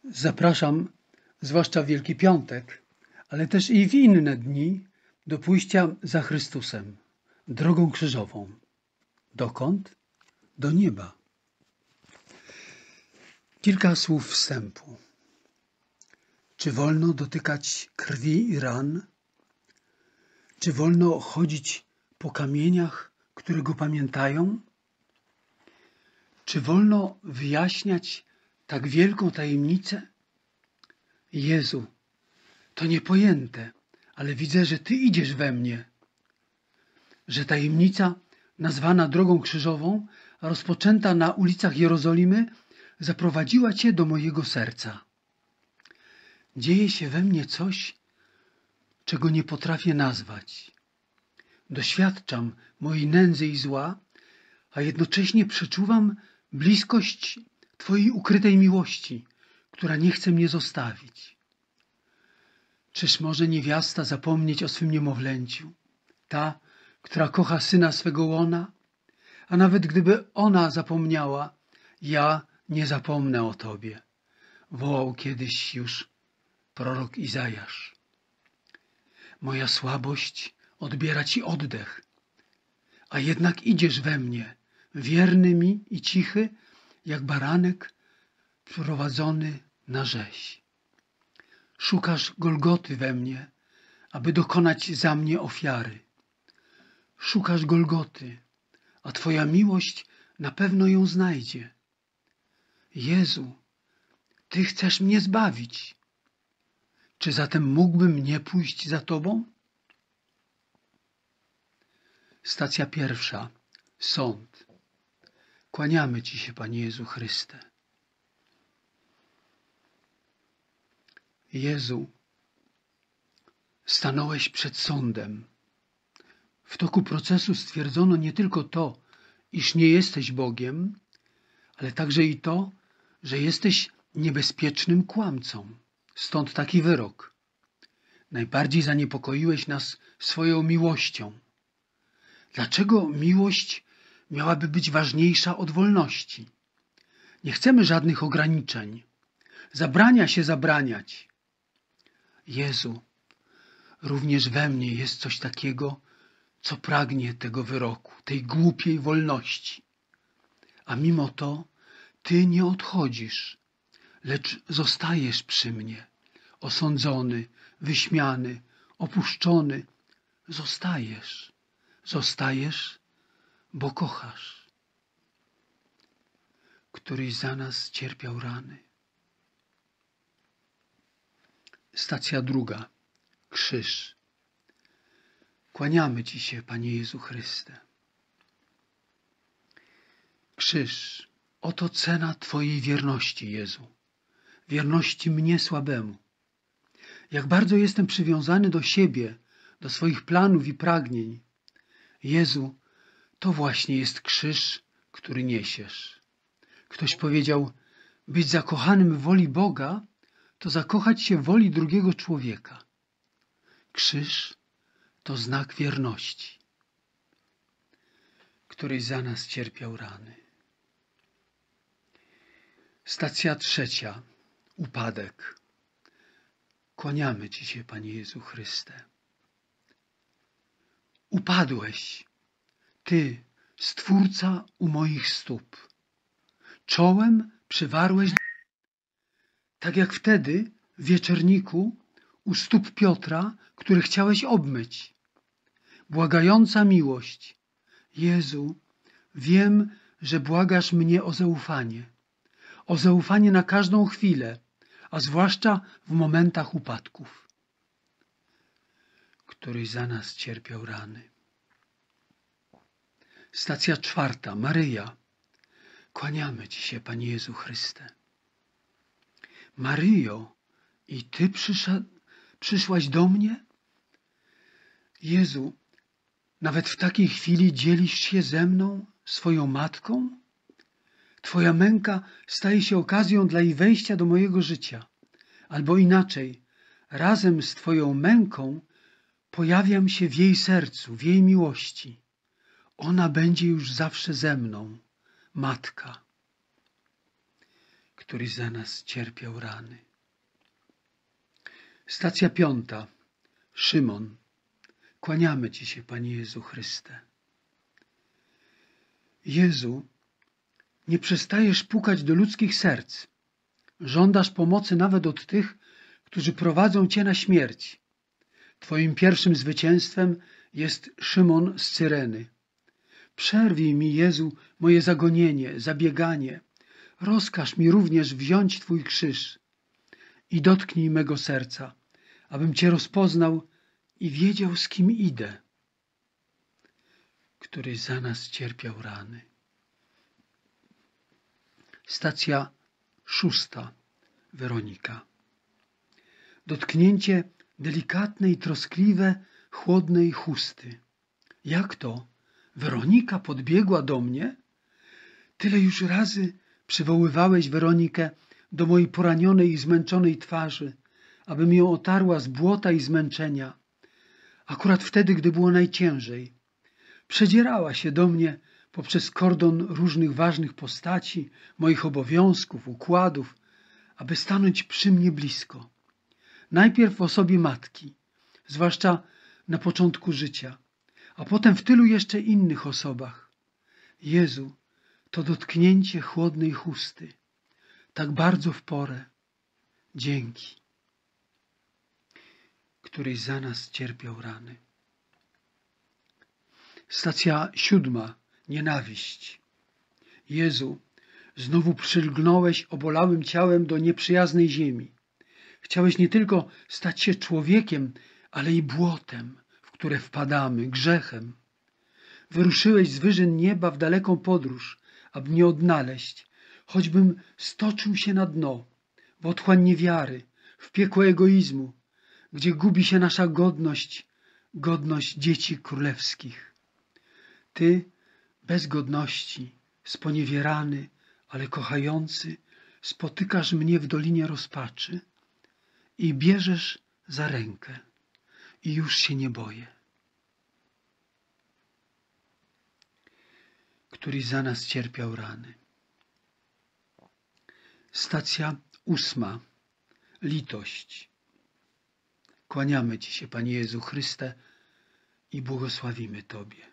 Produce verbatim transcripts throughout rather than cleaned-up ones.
Zapraszam, zwłaszcza w Wielki Piątek, ale też i w inne dni, do pójścia za Chrystusem, drogą krzyżową. Dokąd? Do nieba. Kilka słów wstępu. Czy wolno dotykać krwi i ran? Czy wolno chodzić po kamieniach, które go pamiętają? Czy wolno wyjaśniać tak wielką tajemnicę? Jezu, to niepojęte, ale widzę, że Ty idziesz we mnie, że tajemnica nazwana drogą krzyżową, rozpoczęta na ulicach Jerozolimy, zaprowadziła Cię do mojego serca. Dzieje się we mnie coś, czego nie potrafię nazwać. Doświadczam mojej nędzy i zła, a jednocześnie przeczuwam bliskość Twojej ukrytej miłości, która nie chce mnie zostawić. Czyż może niewiasta zapomnieć o swym niemowlęciu? Ta, która kocha syna swego łona? A nawet gdyby ona zapomniała, ja nie zapomnę o Tobie. Wołał kiedyś już prorok Izajasz. Moja słabość odbiera Ci oddech, a jednak idziesz we mnie, wierny mi i cichy, jak baranek prowadzony na rzeź. Szukasz Golgoty we mnie, aby dokonać za mnie ofiary. Szukasz Golgoty, a Twoja miłość na pewno ją znajdzie. Jezu, Ty chcesz mnie zbawić. Czy zatem mógłbym nie pójść za Tobą? Stacja pierwsza. Sąd. Kłaniamy Ci się, Panie Jezu Chryste. Jezu, stanąłeś przed sądem. W toku procesu stwierdzono nie tylko to, iż nie jesteś Bogiem, ale także i to, że jesteś niebezpiecznym kłamcą. Stąd taki wyrok. Najbardziej zaniepokoiłeś nas swoją miłością. Dlaczego miłość miałaby być ważniejsza od wolności? Nie chcemy żadnych ograniczeń. Zabrania się zabraniać. Jezu, również we mnie jest coś takiego, co pragnie tego wyroku, tej głupiej wolności. A mimo to Ty nie odchodzisz, lecz zostajesz przy mnie, osądzony, wyśmiany, opuszczony. Zostajesz, zostajesz, bo kochasz. Któryś za nas cierpiał rany. Stacja druga. Krzyż. Kłaniamy Ci się, Panie Jezu Chryste. Krzyż. Oto cena Twojej wierności, Jezu. Wierności mnie słabemu. Jak bardzo jestem przywiązany do siebie, do swoich planów i pragnień. Jezu, to właśnie jest krzyż, który niesiesz. Ktoś powiedział, być zakochanym w woli Boga, to zakochać się w woli drugiego człowieka. Krzyż to znak wierności, któryś za nas cierpiał rany. Stacja trzecia. Upadek. Kłaniamy Ci się, Panie Jezu Chryste. Upadłeś, Ty, Stwórca u moich stóp. Czołem przywarłeś, tak jak wtedy w wieczerniku u stóp Piotra, który chciałeś obmyć. Błagająca miłość. Jezu, wiem, że błagasz mnie o zaufanie. O zaufanie na każdą chwilę, a zwłaszcza w momentach upadków. Któryś za nas cierpiał rany. Stacja czwarta. Maryja. Kłaniamy Ci się, Panie Jezu Chryste. Maryjo, i Ty przyszła, przyszłaś do mnie? Jezu, nawet w takiej chwili dzielisz się ze mną, swoją matką? Twoja męka staje się okazją dla jej wejścia do mojego życia. Albo inaczej, razem z Twoją męką pojawiam się w jej sercu, w jej miłości. Ona będzie już zawsze ze mną, Matka. któryś za nas cierpiał rany. Stacja piąta. Szymon. Kłaniamy Ci się, Panie Jezu Chryste. Jezu, nie przestajesz pukać do ludzkich serc. Żądasz pomocy nawet od tych, którzy prowadzą Cię na śmierć. Twoim pierwszym zwycięstwem jest Szymon z Cyreny. Przerwij mi, Jezu, moje zagonienie, zabieganie. Rozkaż mi również wziąć Twój krzyż i dotknij mego serca, abym Cię rozpoznał i wiedział, z kim idę, który za nas cierpiał rany. Stacja szósta. Weronika. Dotknięcie delikatne i troskliwe, chłodnej chusty. Jak to? Weronika podbiegła do mnie? Tyle już razy przywoływałeś Weronikę do mojej poranionej i zmęczonej twarzy, abym ją otarła z błota i zmęczenia. Akurat wtedy, gdy było najciężej. Przedzierała się do mnie poprzez kordon różnych ważnych postaci, moich obowiązków, układów, aby stanąć przy mnie blisko. Najpierw w osobie matki, zwłaszcza na początku życia, a potem w tylu jeszcze innych osobach. Jezu, to dotknięcie chłodnej chusty, tak bardzo w porę. Dzięki, któryś za nas cierpiał rany. Stacja siódma. Nienawiść. Jezu, znowu przylgnąłeś obolałym ciałem do nieprzyjaznej ziemi. Chciałeś nie tylko stać się człowiekiem, ale i błotem, w które wpadamy, grzechem. Wyruszyłeś z wyżyn nieba w daleką podróż, aby mnie odnaleźć, choćbym stoczył się na dno, w otchłań niewiary, w piekło egoizmu, gdzie gubi się nasza godność, godność dzieci królewskich. Ty, bez godności, sponiewierany, ale kochający, spotykasz mnie w dolinie rozpaczy i bierzesz za rękę i już się nie boję. Któryś za nas cierpiał rany. Stacja ósma. Litość. Kłaniamy Ci się, Panie Jezu Chryste, i błogosławimy Tobie.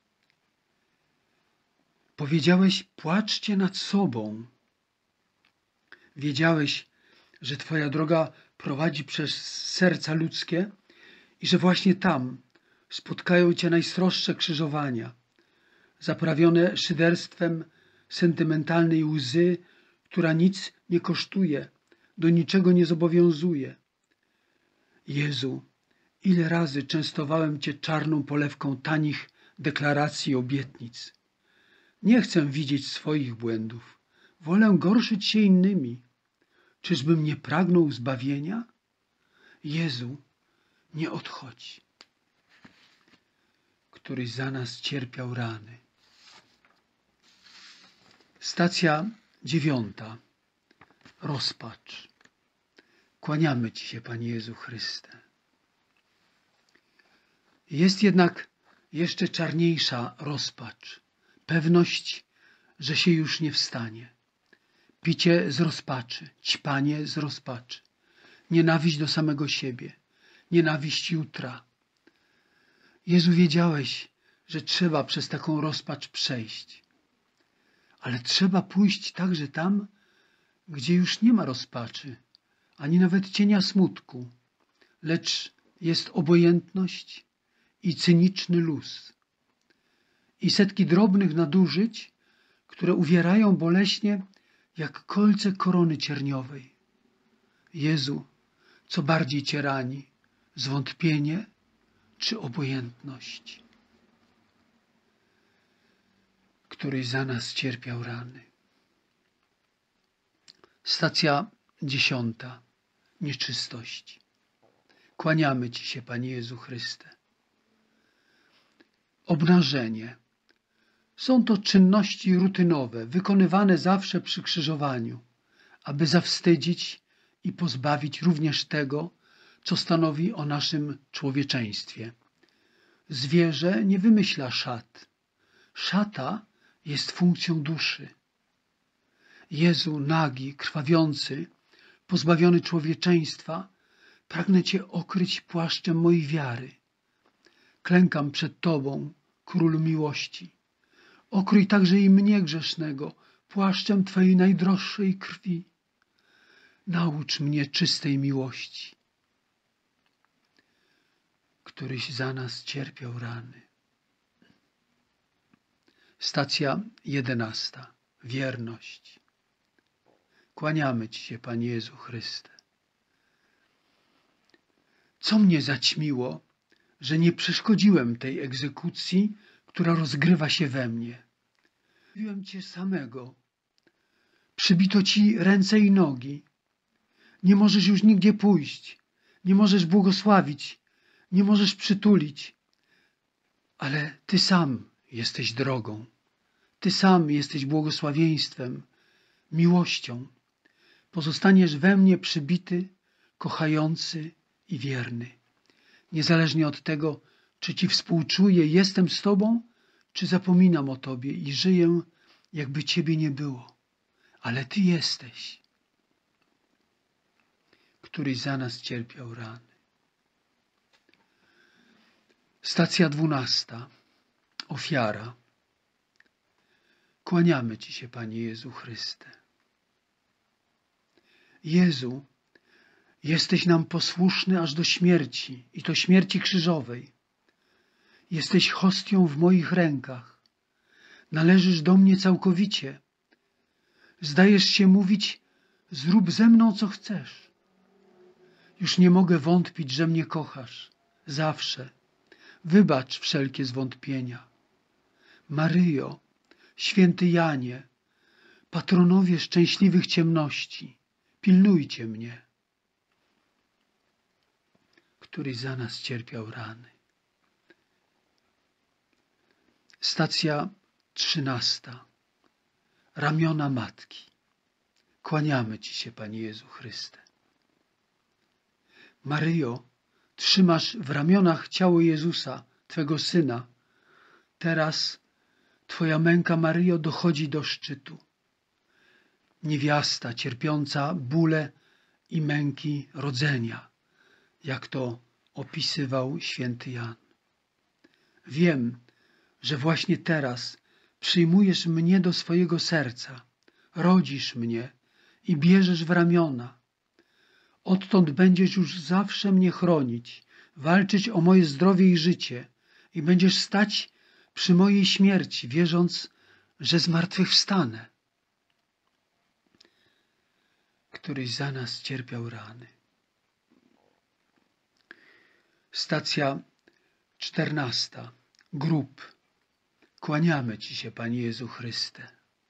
Powiedziałeś, płaczcie nad sobą. Wiedziałeś, że Twoja droga prowadzi przez serca ludzkie i że właśnie tam spotkają Cię najsroższe krzyżowania, zaprawione szyderstwem sentymentalnej łzy, która nic nie kosztuje, do niczego nie zobowiązuje. Jezu, ile razy częstowałem Cię czarną polewką tanich deklaracji i obietnic. Nie chcę widzieć swoich błędów. Wolę gorszyć się innymi. Czyżbym nie pragnął zbawienia? Jezu, nie odchodź, któryś za nas cierpiał rany. Stacja dziewiąta. Rozpacz. Kłaniamy Ci się, Panie Jezu Chryste. Jest jednak jeszcze czarniejsza rozpacz. Pewność, że się już nie wstanie. Picie z rozpaczy, ćpanie z rozpaczy. Nienawiść do samego siebie. Nienawiść jutra. Jezu, wiedziałeś, że trzeba przez taką rozpacz przejść. Ale trzeba pójść także tam, gdzie już nie ma rozpaczy, ani nawet cienia smutku, lecz jest obojętność i cyniczny luz. I setki drobnych nadużyć, które uwierają boleśnie jak kolce korony cierniowej. Jezu, co bardziej Cię rani, zwątpienie czy obojętność, któryś za nas cierpiał rany. Stacja dziesiąta. Nieczystość. Kłaniamy Ci się, Panie Jezu Chryste. Obnażenie. Są to czynności rutynowe, wykonywane zawsze przy krzyżowaniu, aby zawstydzić i pozbawić również tego, co stanowi o naszym człowieczeństwie. Zwierzę nie wymyśla szat. Szata jest funkcją duszy. Jezu, nagi, krwawiący, pozbawiony człowieczeństwa, pragnę Cię okryć płaszczem mojej wiary. Klękam przed Tobą, Królu miłości. Okryj także i mnie grzesznego płaszczem Twojej najdroższej krwi. Naucz mnie czystej miłości, któryś za nas cierpiał rany. Stacja jedenasta. Wierność. Kłaniamy Ci się, Panie Jezu Chryste. Co mnie zaćmiło, że nie przeszkodziłem tej egzekucji, która rozgrywa się we mnie. Mówiłem Cię samego. Przybito Ci ręce i nogi. Nie możesz już nigdzie pójść. Nie możesz błogosławić. Nie możesz przytulić. Ale Ty sam jesteś drogą. Ty sam jesteś błogosławieństwem, miłością. Pozostaniesz we mnie przybity, kochający i wierny. Niezależnie od tego, czy Ci współczuję, jestem z Tobą, czy zapominam o Tobie i żyję, jakby Ciebie nie było. Ale Ty jesteś, któryś za nas cierpiał rany. Stacja dwunasta. Ofiara. Kłaniamy Ci się, Panie Jezu Chryste. Jezu, jesteś nam posłuszny aż do śmierci, i to śmierci krzyżowej. Jesteś hostią w moich rękach. Należysz do mnie całkowicie. Zdajesz się mówić, zrób ze mną, co chcesz. Już nie mogę wątpić, że mnie kochasz. Zawsze. Wybacz wszelkie zwątpienia. Maryjo, święty Janie, patronowie szczęśliwych ciemności, pilnujcie mnie, który za nas cierpiał rany. Stacja trzynasta. Ramiona Matki. Kłaniamy Ci się, Panie Jezu Chryste. Maryjo, trzymasz w ramionach ciało Jezusa, Twego Syna. Teraz Twoja męka, Maryjo, dochodzi do szczytu. Niewiasta cierpiąca bóle i męki rodzenia, jak to opisywał święty Jan. Wiem, że właśnie teraz przyjmujesz mnie do swojego serca, rodzisz mnie i bierzesz w ramiona. Odtąd będziesz już zawsze mnie chronić, walczyć o moje zdrowie i życie i będziesz stać przy mojej śmierci, wierząc, że zmartwychwstanę, któryś za nas cierpiał rany. Stacja czternasta. Grób. Kłaniamy Ci się, Panie Jezu Chryste.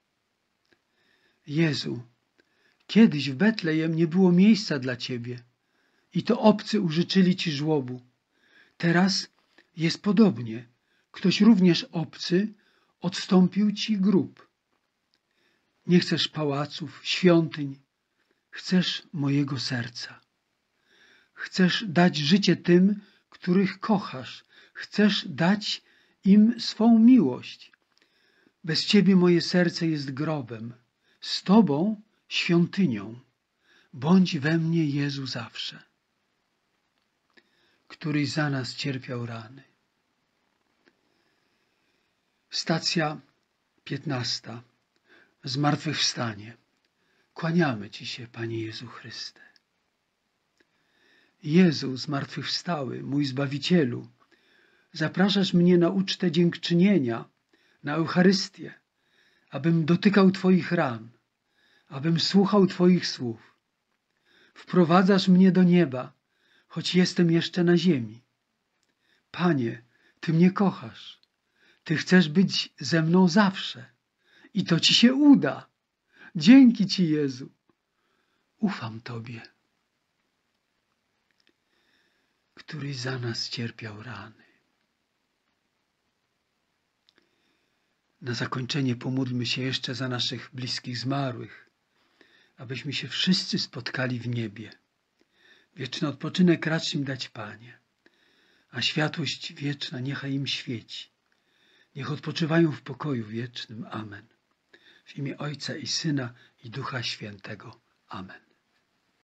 Jezu, kiedyś w Betlejem nie było miejsca dla Ciebie i to obcy użyczyli Ci żłobu. Teraz jest podobnie. Ktoś również obcy odstąpił Ci grób. Nie chcesz pałaców, świątyń. Chcesz mojego serca. Chcesz dać życie tym, których kochasz. Chcesz dać im swą miłość. Bez Ciebie moje serce jest grobem. Z Tobą świątynią. Bądź we mnie, Jezu, zawsze, któryś za nas cierpiał rany. Stacja piętnasta. Zmartwychwstanie. Kłaniamy Ci się, Panie Jezu Chryste. Jezu zmartwychwstały, mój Zbawicielu, zapraszasz mnie na ucztę dziękczynienia, na Eucharystię, abym dotykał Twoich ran, abym słuchał Twoich słów. Wprowadzasz mnie do nieba, choć jestem jeszcze na ziemi. Panie, Ty mnie kochasz. Ty chcesz być ze mną zawsze. I to Ci się uda. Dzięki Ci, Jezu. Ufam Tobie, który za nas cierpiał rany. Na zakończenie pomódlmy się jeszcze za naszych bliskich zmarłych, abyśmy się wszyscy spotkali w niebie. Wieczny odpoczynek racz im dać, Panie, a światłość wieczna niechaj im świeci. Niech odpoczywają w pokoju wiecznym. Amen. W imię Ojca i Syna i Ducha Świętego. Amen.